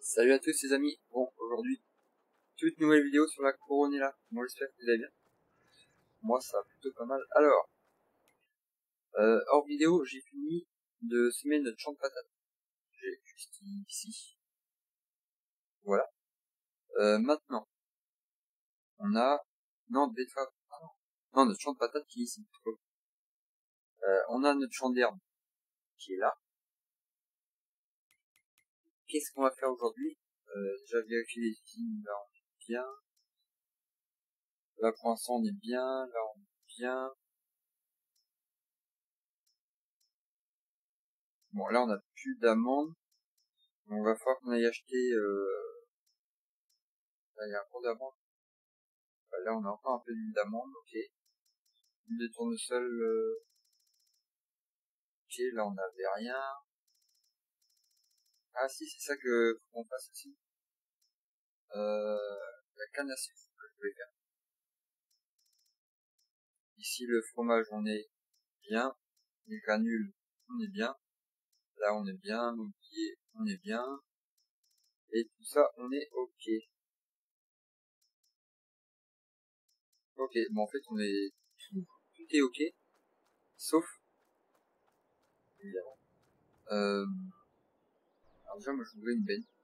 Salut à tous les amis, bon aujourd'hui, toute nouvelle vidéo sur la Coronella, moi j'espère que vous allez bien, moi ça va plutôt pas mal. Alors, hors vidéo, j'ai fini de semer notre champ de patates, j'ai juste ici, voilà. Maintenant, on a, non betterave, non notre champ de patates qui est ici, on a notre champ d'herbe qui est là. Qu'est-ce qu'on va faire aujourd'hui? Déjà vérifier les usines, là on est bien, là pour l'instant on est bien, là on est bien. Bon là on a plus d'amandes, on va falloir qu'on aille acheter, là il y a un gros d'amandes, là on a encore un peu d'huile d'amande, ok, l'huile de tournesol, ok, là on n'avait rien, ah si c'est ça que faut qu'on fasse aussi, la canne à sucre que je voulais faire. Ici le fromage on est bien, les granules on est bien, là on est bien, l'oublié on est bien, et tout ça on est ok. Ok, bon en fait on est tout est ok, sauf évidemment. Alors déjà moi je voudrais une benne.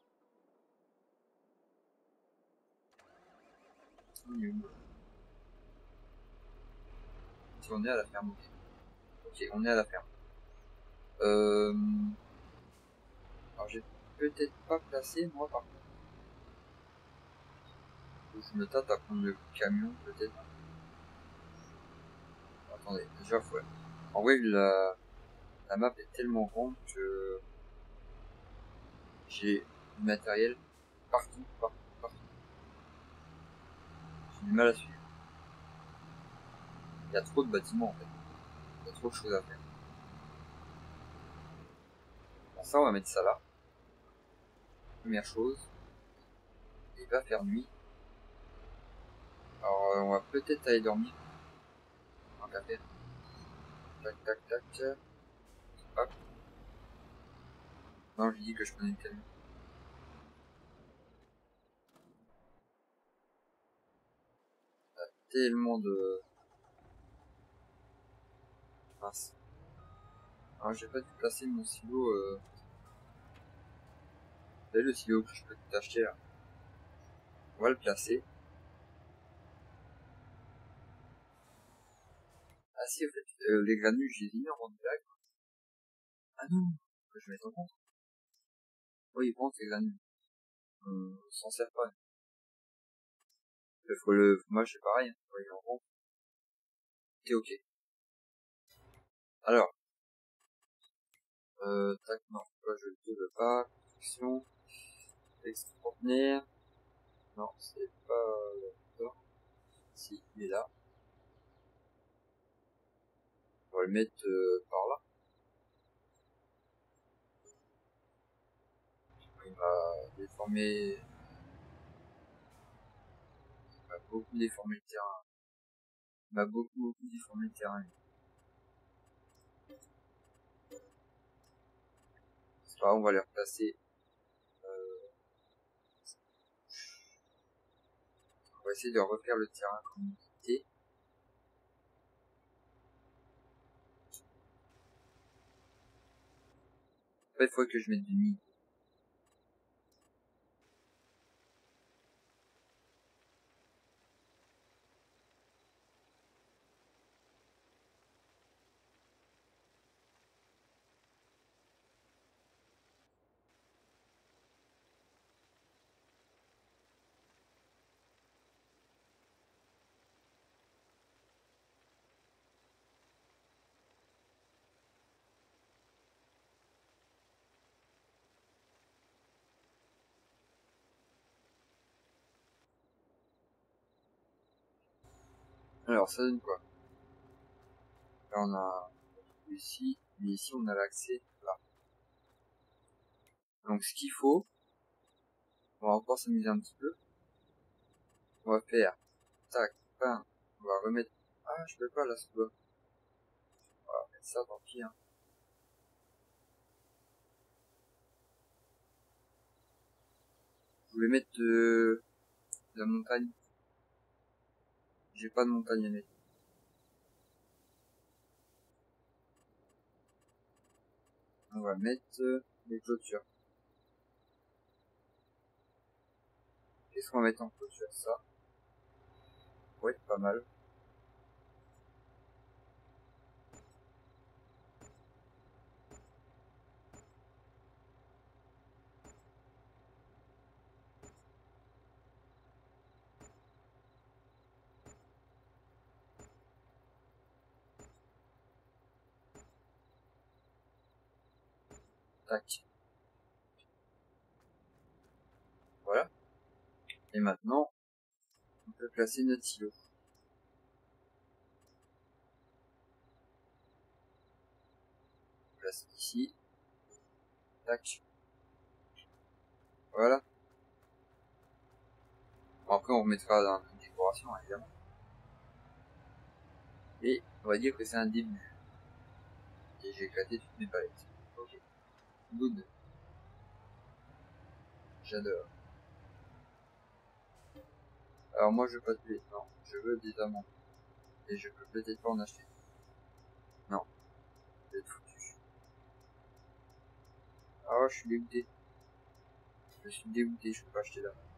Si on est à la ferme, ok. Ok, on est à la ferme. Alors j'ai peut-être pas placé moi par contre. Je me tâte à prendre le camion peut-être. Attendez, déjà faut. En vrai la map est tellement grande que j'ai du matériel partout. J'ai du mal à suivre. Il y a trop de bâtiments en fait. Il y a trop de choses à faire. Bon ça on va mettre ça là. Première chose. Il va faire nuit. Alors on va peut-être aller dormir. En café. Tac tac tac. Hop. Non j'ai dit que je prenais le camion. Tellement de... Mince. Alors j'ai pas dû placer mon silo. Vous savez le silo que je peux tout acheter là. On va le placer. Ah si, en fait, les granules, je les ai mis en vente direct. Ah non, que je mette en compte. Oui, ils vendent ces granules. On s'en sert pas. Le fromage, c'est pareil. Oui, en vente. Ok, ok. Alors, tac, non, je ne veux pas. Construction. Extraordinaire. Non, c'est pas là. Si, il est là. On va le mettre par là. Il va déformer... Il va beaucoup déformer le terrain. Il va beaucoup déformer le terrain. C'est pas grave, on va les replacer. On va essayer de refaire le terrain comme il était. Après, il faut que je mette du nid. Alors, ça donne quoi? Là, on a ici, mais ici, on a l'accès là. Donc, ce qu'il faut, on va encore s'amuser un petit peu. On va faire, tac, pain, on va remettre, ah, je peux pas là, ça doit. On va mettre ça, tant pis, hein. voulais mettre de la montagne. J'ai pas de montagne à mettre. On va mettre les clôtures. Qu'est-ce qu'on va mettre en clôture? Ça. Ouais, pas mal. Tac. Voilà. Et maintenant, on peut placer notre silo. On place ici. Tac. Voilà. Bon, après, on remettra dans une décoration, évidemment. Et on va dire que c'est un début. Et j'ai éclaté toutes mes palettes. Ok. Good. J'adore. Alors moi, je veux pas de blé. Non. Je veux des amandes. Et je peux peut-être pas en acheter. Non. Je vais être foutu. Ah, je suis dégoûté. Je suis dégoûté, je peux pas acheter d'amandes.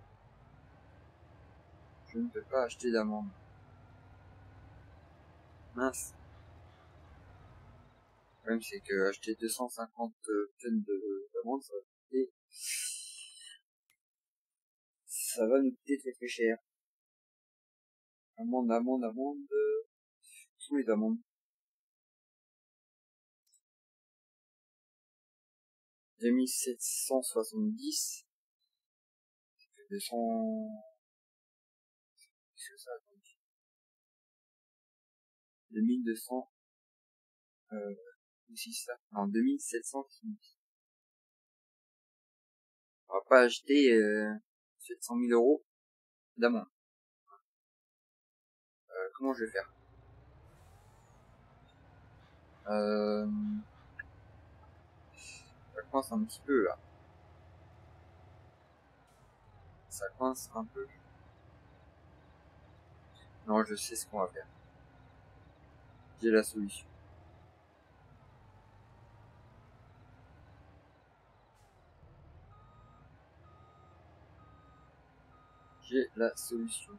Je ne peux pas acheter d'amandes. Mince. Le problème, c'est que acheter 250 tonnes d'amandes, ça va nous coûter très très cher. Amandes. Où sont les amandes? 2770. 200... Qu'est-ce que ça donc 2200... Ou si ça? Non, 2770. On va pas acheter 700 000 euros d'amandes. Comment je vais faire? Ça coince un petit peu là. Ça coince un peu. Non, je sais ce qu'on va faire. J'ai la solution. J'ai la solution.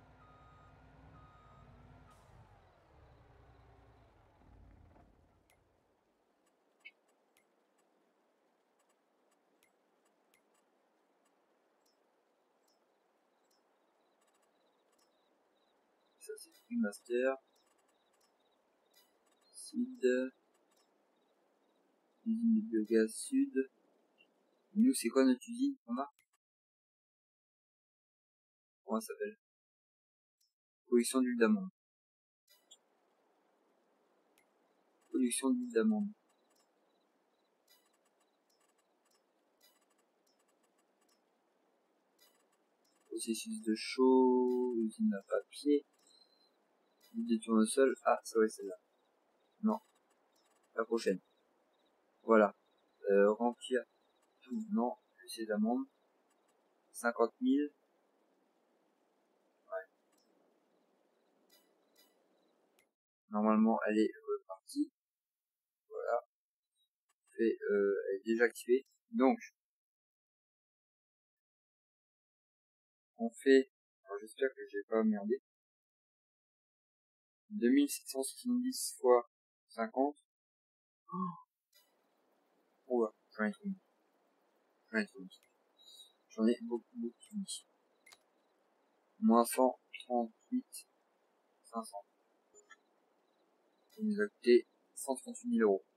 Ça c'est Free Master. Seed. Usine de biogaz sud. Nous, c'est quoi notre usine qu'on a? Comment ça s'appelle? Production d'huile d'amande. Production d'huile d'amande. Processus de chaud, usine à papier, usine de tournesol. Ah, ça ouais, celle-là. Non, la prochaine. Voilà. Remplir tout. Non, c'est d'amande. 50 000. Ouais. Normalement, elle est repartie. Voilà. Elle est déjà activée. Donc, on fait, alors j'espère que j'ai pas merdé, 2770 fois 50. Oh, j'en ai trop mis. J'en ai beaucoup mis. Moins 138 500. Ça nous a coûté 138 000 euros.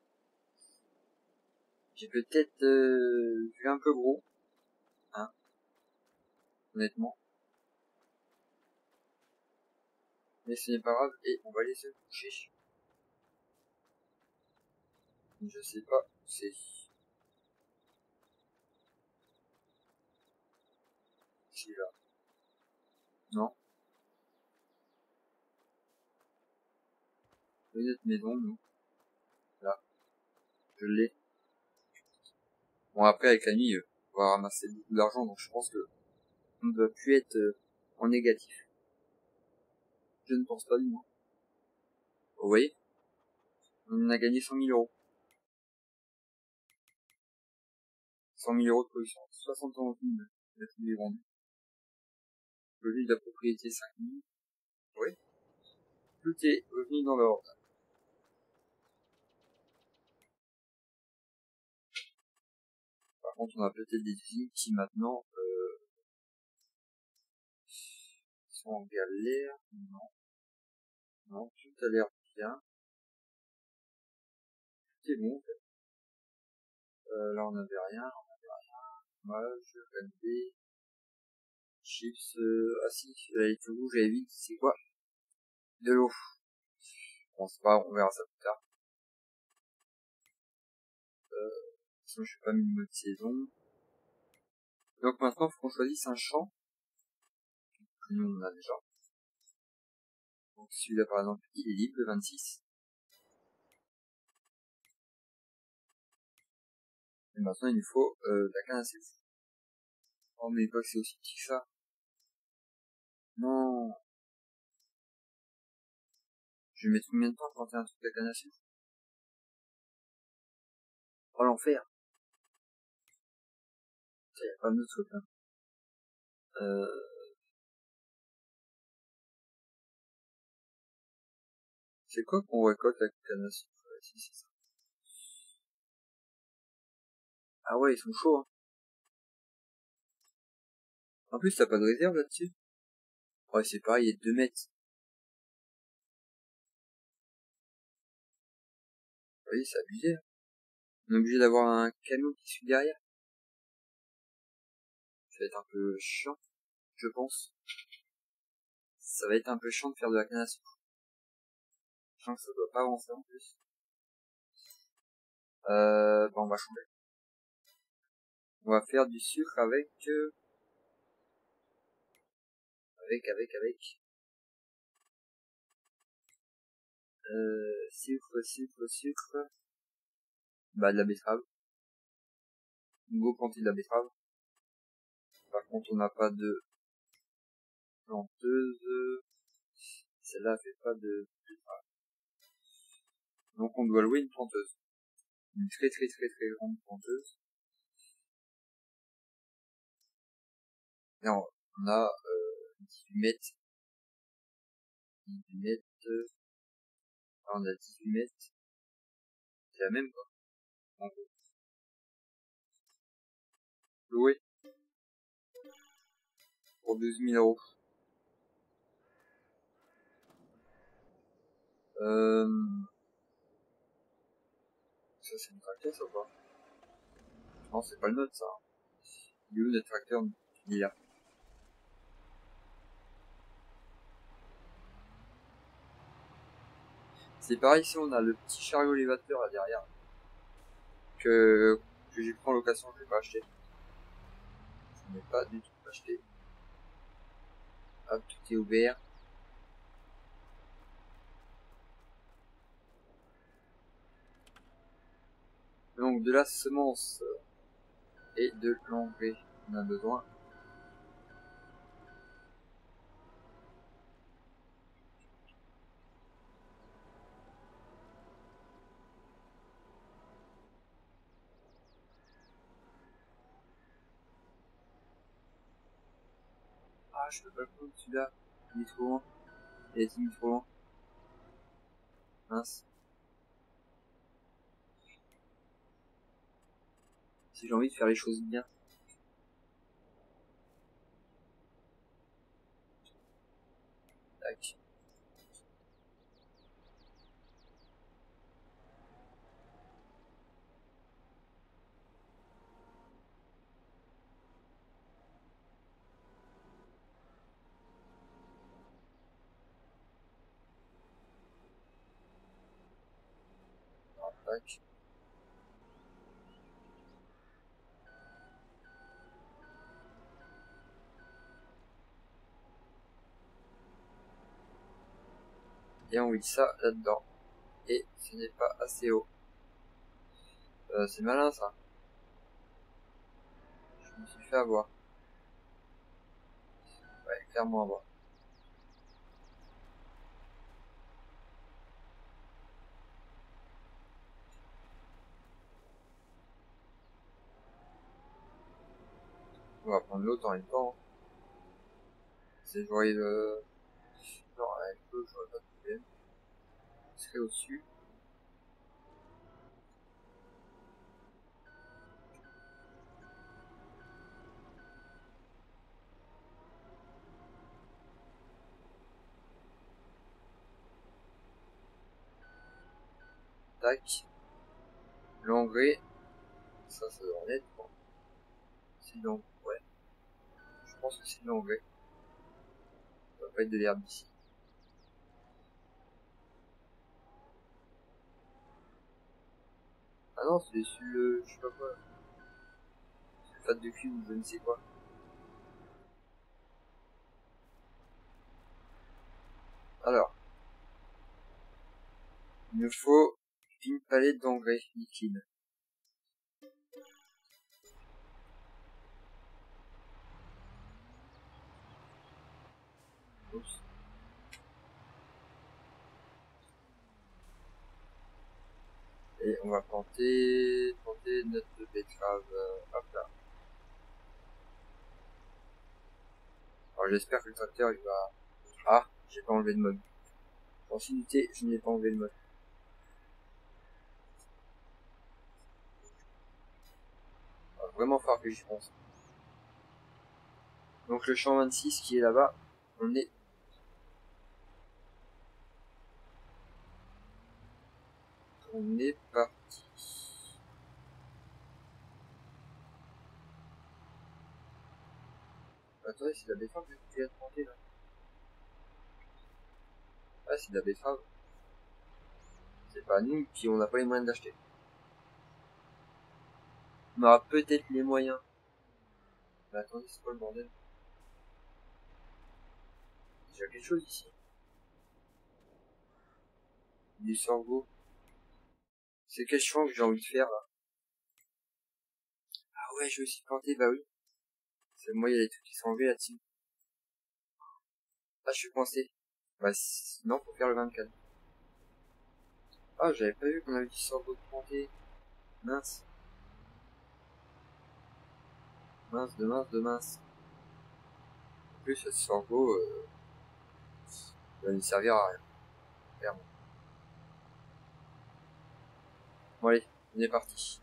J'ai peut-être vu un peu gros, hein, honnêtement. Mais ce n'est pas grave et on va aller se coucher. Je sais pas où c'est. C'est là. Non. C'est notre maison, nous. Là. Je l'ai. Bon, après, avec la nuit, on va ramasser beaucoup d'argent, donc je pense que on ne doit plus être en négatif. Je ne pense pas du moins. Vous voyez, on a gagné 100 000 euros. 100 000 euros de production, 71 000 de tous les vendus. Le vide de la propriété 5 000. Oui. Tout est revenu dans l'ordre. Par contre, on a peut-être des usines qui maintenant sont en galère. Non. Non, tout a l'air bien. Tout est bon en fait. Là on n'avait rien. Fromage, relevé, chips, ah si, là il est tout rouge, j'avais vite, c'est quoi? De l'eau. Bon, c'est pas, on verra ça plus tard. Sinon je suis pas mis le mode saison. Donc maintenant, faut qu'on choisisse un champ. Que nous on a déjà. Donc celui-là par exemple, il est libre, le 26. Et maintenant il nous faut la canne à sucre. Oh mais pas que c'est aussi petit que ça. Non. Je vais mettre combien de temps à planter un truc de la canne à sucre? Oh l'enfer. Ça y a pas de truc là. C'est quoi qu'on récolte avec la canne à sucre? Si, c'est ça. Ah ouais, ils sont chauds, hein. En plus, t'as pas de réserve là-dessus? Ouais, c'est pareil, il est 2 mètres. Vous voyez, c'est abusé. Hein. On est obligé d'avoir un camion qui suit derrière. Ça va être un peu chiant, je pense. Ça va être un peu chiant de faire de la canne à sucre. Je sens que ça doit pas avancer en plus. Bon, on va changer. On va faire du sucre avec... sucre. Bah, de la betterave. Go planter de la betterave. Par contre, on n'a pas de planteuse. Celle-là fait pas de betterave. Donc, on doit louer une planteuse. Une très grande planteuse. Et on a 18 mètres. 18 mètres. On a 18 mètres. C'est la même, quoi. En gros. Loué. Pour 12 000 euros. Ça, c'est une tracteur, ça, ou pas? Non, c'est pas le nôtre, ça. Il est où, notre tracteur? Il est là. C'est pareil, ici, on a le petit chariot élévateur, là, derrière. Que j'ai pris en location, je vais pas acheter. Je n'ai pas du tout acheté. Hop, tout est ouvert. Donc, de la semence et de l'engrais, on a besoin. Ah, je peux pas le prendre, celui-là. Il est trop loin. Il est mis trop loin. Mince. Si j'ai envie de faire les choses bien. Tac. Tac. Et on met ça là-dedans. Et ce n'est pas assez haut. C'est malin, ça. Je me suis fait avoir. clairement avoir. On va prendre l'autre en même temps. C'est j'aurais le... Non, avec l'autre, j'aurais pas de problème. Je serai au-dessus. Tac. L'engrais. Ça doit en être, quoi. C'est de l'engrais, ouais. Je pense que c'est de l'engrais. Ça doit pas être de l'herbe ici. Ah non, c'est le... je sais pas quoi. Sulfate de cuivre ou je ne sais quoi. Alors. Il nous faut une palette d'engrais liquide. Oups. Et on va planter notre betterave, hop là. Alors j'espère que le tracteur il va... Ah, j'ai pas enlevé le mode. Continuité, je n'ai pas enlevé le mode. Il va vraiment falloir que j'y pense. Donc le champ 26 qui est là-bas, on est parti. Attendez, c'est de la betterave que tu viens de planter là. Ah, c'est de la betterave. C'est pas nous, puis on n'a pas les moyens d'acheter. On aura peut-être les moyens. Mais attendez, c'est quoi le bordel? Il y a quelque chose ici. Du sorgho. C'est quel champ que j'ai envie de faire là? Ah ouais, je vais aussi planter, bah oui. C'est moi, il y a des trucs qui sont enlevés là-dessus. Ah, je suis coincé. Bah sinon, faut faire le 24. Ah, j'avais pas vu qu'on avait du sorgho de planter. Mince. Mince, de mince. En plus, ce sorgho, va nous servir à rien. Clairement. Bon allez, on est parti.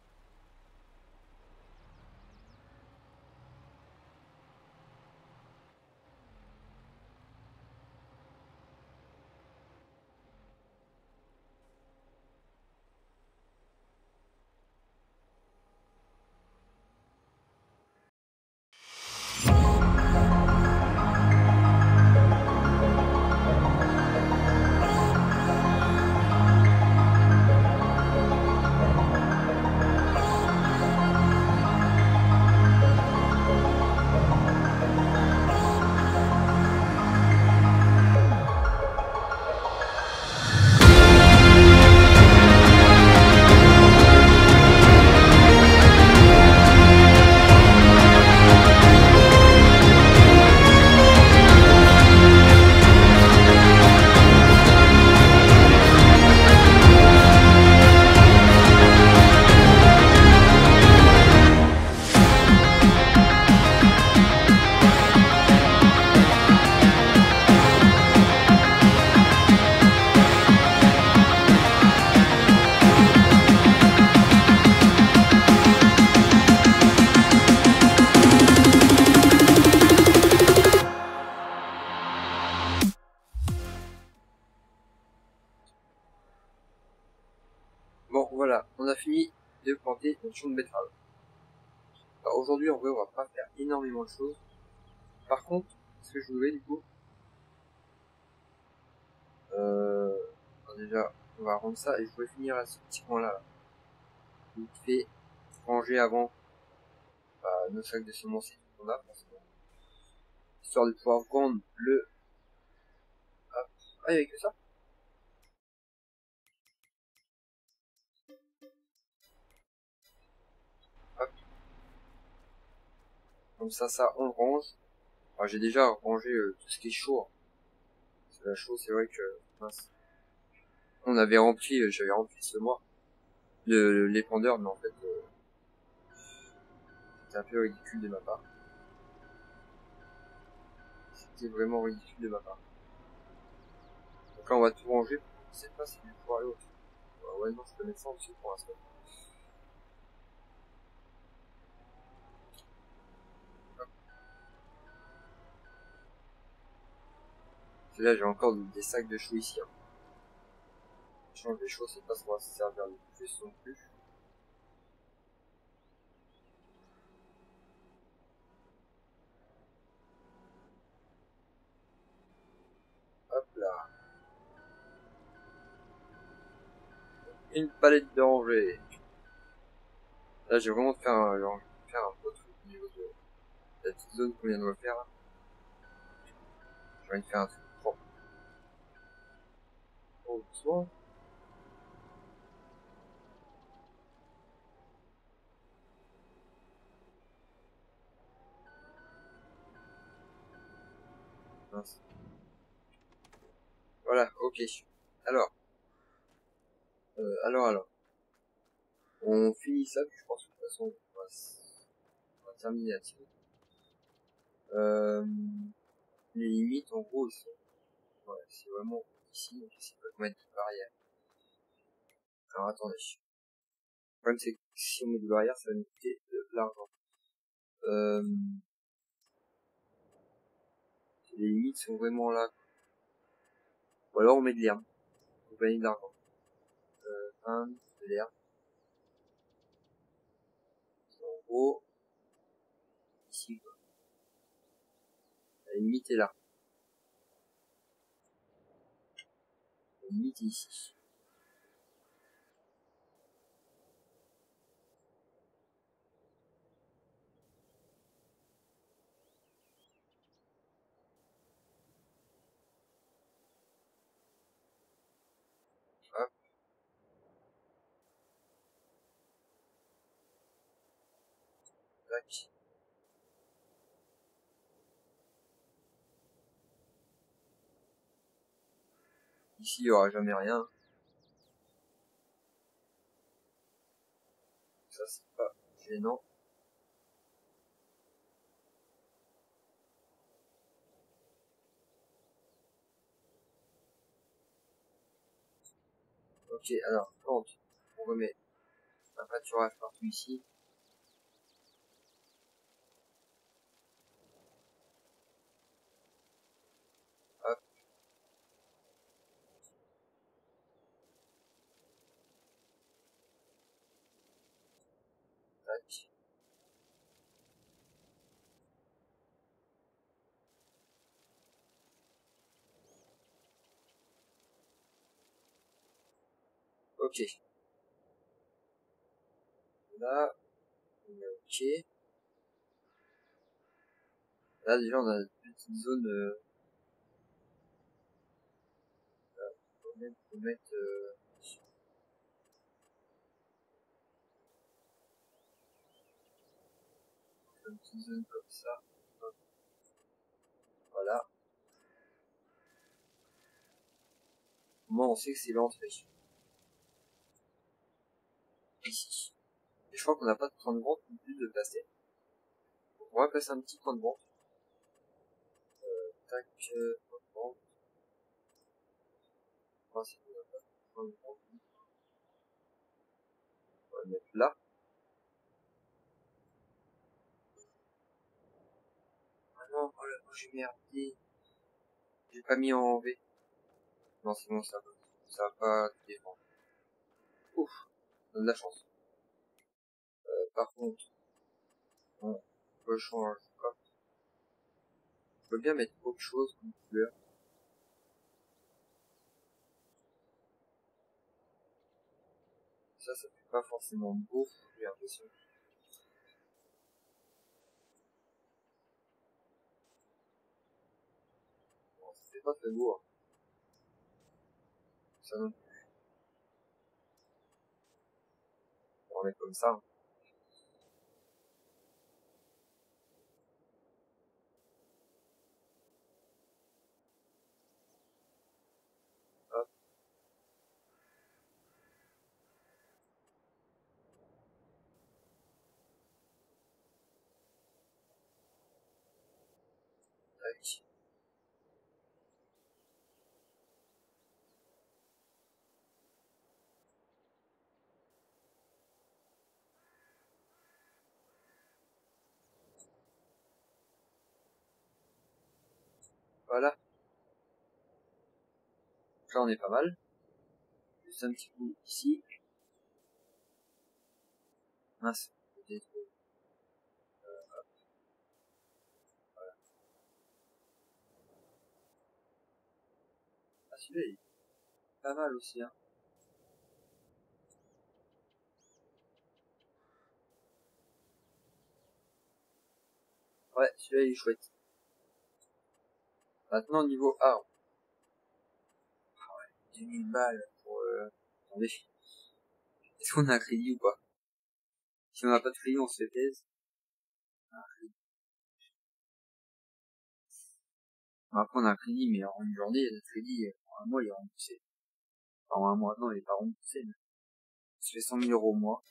Bon, voilà, on a fini de planter notre champ de betterave. Alors aujourd'hui, en vrai, on va pas faire énormément de choses. Par contre, ce que je voulais du coup, déjà, on va rendre ça et je voulais finir à ce petit coin-là. Là. Vite fait, ranger avant nos sacs de semences qu'on a, parce que, histoire de pouvoir vendre le... Ah, il y avait que ça. Hop. Comme ça, on le range. Alors, j'ai déjà rangé tout ce qui est chaud. La chaud, c'est vrai que mince. On avait rempli, j'avais rempli ce mois l'épandeur, mais en fait, c'était un peu ridicule de ma part. C'était vraiment ridicule de ma part. Donc là, on va tout ranger. Je sais pas si je vais pouvoir aller au-dessus. Ouais, non, je peux mettre ça en dessous pour l'instant. Là, j'ai encore des sacs de choux ici. Hein. Je change les choses, c'est pas ce qu'on va se servir le plus non plus. Hop là. Une palette de rangée. Là, j'ai vraiment faire un beau truc au niveau de la petite zone qu'on vient de refaire. J'ai envie de faire un truc propre. Oh, doucement. Mince. Voilà, ok. Alors. Alors. On finit ça, puis je pense que de toute façon, on va terminer là-dessus. Les limites, en gros, ils sont, ouais, c'est vraiment ici, donc ici, on peut mettre des barrières. Alors, attendez. Le problème, c'est que si on met des barrières, ça va nous coûter de l'argent. Les limites sont vraiment là. Ou alors, on met de l'herbe. Pour gagner de l'argent. De l'herbe. En gros, ici, quoi. La limite est là. La limite est ici. Hop. Tac. Ici, il y aura jamais rien. Ça, c'est pas gênant. Ok, alors, quand on remet un pâturage partout ici, hop, tac. Ok. Là, on est ok. Là, déjà, on a une petite zone, on peut mettre, une petite zone comme ça. Hop, voilà. Moi, on sait que c'est l'entrée. Ici. Et je crois qu'on n'a pas de point de vente non plus de placer. Donc, on va placer un petit point de vente. Tac, point de vente. Enfin, si on n'a pas de point de vente, on va le mettre là. Ah non, oh là, oh, j'ai merdé. J'ai pas mis en V. Non, sinon ça va pas défendre. Ouf, on a de la chance. Par contre, on peut changer. Hop. Je peux bien mettre autre chose comme couleur. Ça fait pas forcément beau, j'ai l'impression. Bon, ça fait pas très beau, hein. Ça non plus. On va mettre comme ça. Hein. ici. Voilà. Là on est pas mal. Juste un petit coup ici. Mince. Voilà. Ah celui-là il est pas mal aussi hein. Ouais, celui-là il est chouette. Maintenant niveau armes. 2000 balles pour attendez. Est-ce qu'on a un crédit ou pas? Si on n'a pas de crédit on se fait plaisir. Après on a un crédit mais en une journée le crédit en un mois il est remboursé. Enfin, en un mois non il est pas remboursé mais ça fait 100 000 € au mois.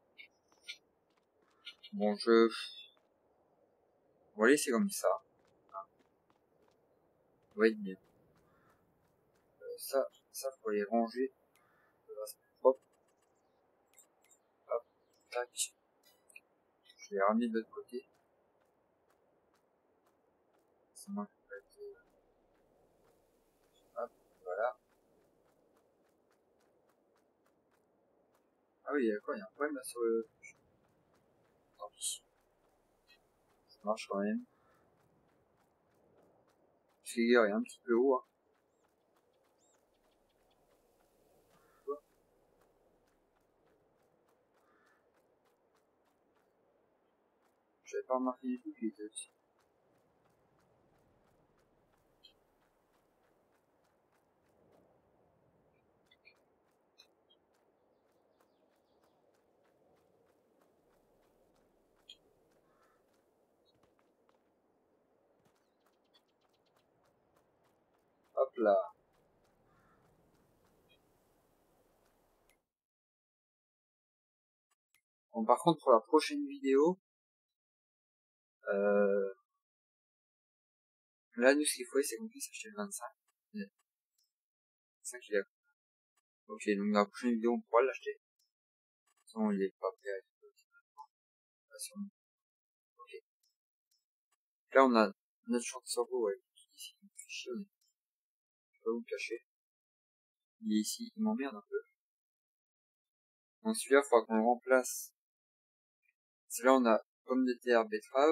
Bon je... Voilà c'est comme ça. Ouais bien. Ça faut les ranger. Ça va se mettre propre. Hop, tac. Je l'ai ramené de l'autre côté. Sinon, je vais être... Hop, voilà. Ah oui, il y a quoi? Il y a un problème là sur le... Tant pis. Ça marche quand même. Le trigger est un petit peu haut. Hein. J'avais pas remarqué du tout qu'il était au-dessus. Hop là. Bon, par contre, pour la prochaine vidéo, là, nous, ce qu'il faut, c'est qu'on puisse acheter le 25. Le 25, il est... Ok, donc dans la prochaine vidéo, on pourra l'acheter. Sinon, il est pas prêt à être... Ok. Là, on a notre champ de cerveau, ouais, ici, il me fait chier, je vais pas vous le cacher. Il est ici, il m'emmerde un peu. Donc celui-là, il faudra qu'on le remplace. Celui-là, on a pommes de terre, betterave.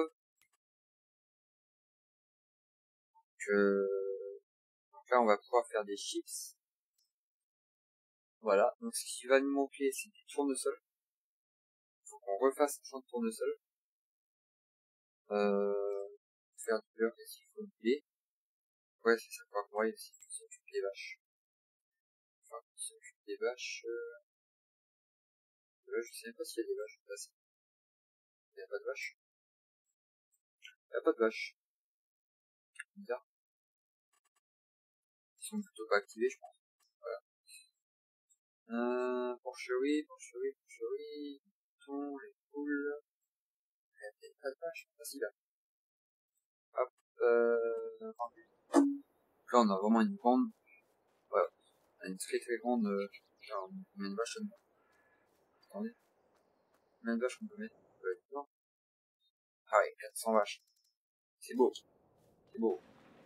Donc là, on va pouvoir faire des chips. Voilà. Donc ce qui va nous manquer, c'est du tournesol. Il faut qu'on refasse un champ de tournesol. Faire du beurre, qu'est-ce qu'il faut oublier. Ouais, c'est ça, quoi. Ouais, aussi, on s'occupe des vaches. Enfin, on s'occupe des vaches, je sais pas s'il y a des vaches. Là, il y a pas de vaches. Il y a pas de vaches. Bizarre. Ils sont plutôt pas activés, je pense. Voilà. Porcherie, moutons, les poules. Il y a peut-être pas de vaches. Ah si, là. Hop, rendu. Là, on a vraiment une grande, voilà. On a une très grande, genre, on met une vache dedans. Attendez. Combien de vaches on peut mettre? Non. Ah ouais, 400 vaches. C'est beau. C'est beau.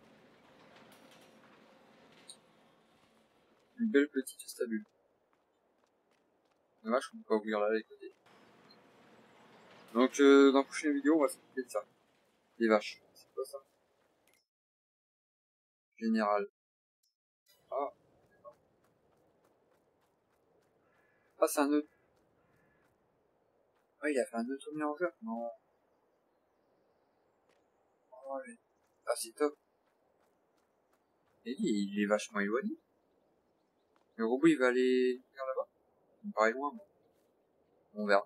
Une belle petite stabule. Dommage qu'on peut pas ouvrir là les côtés. Donc, dans la prochaine vidéo, on va s'occuper de ça. Des vaches. C'est quoi ça? Général. Ah. Ah, c'est un nœud. Ah, il a fait un auto-mélangeur. Non. Oh, ouais. Ah, c'est top. Et il est vachement éloigné. Le robot, il va aller vers là-bas. Il me paraît loin, moi. On verra.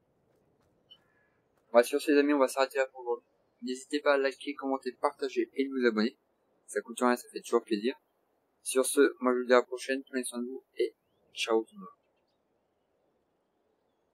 Bon, sur ce, les amis, on va s'arrêter là pour aujourd'hui. N'hésitez pas à liker, commenter, partager et de vous abonner. Ça coûte rien, ça fait toujours plaisir. Sur ce, moi je vous dis à la prochaine. Prenez soin de vous et ciao tout le monde.